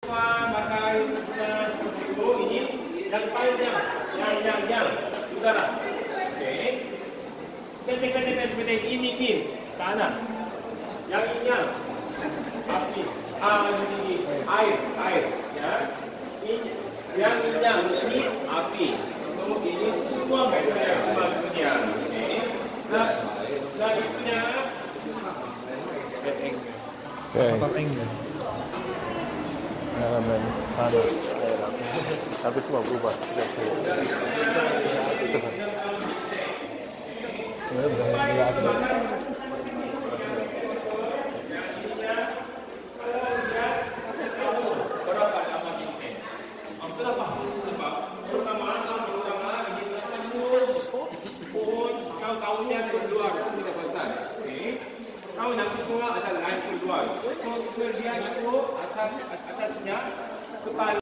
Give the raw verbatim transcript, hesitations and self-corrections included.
Maka seperti itu, ini yang panjang, yang yang yang udara. Oke. Ketik-ketik ini pin tanah. Yang ini api, ah ini air, air, ya. Ini yang ini api. So ini semua bagian semua bagian. Oke. Nah, nah itunya. Okay. Elemen tanah, tapi semua berubah. Sebenarnya bukan yang dia Kau nak keluar adalah lain keluar. So, kemudian itu atas atasnya kepala.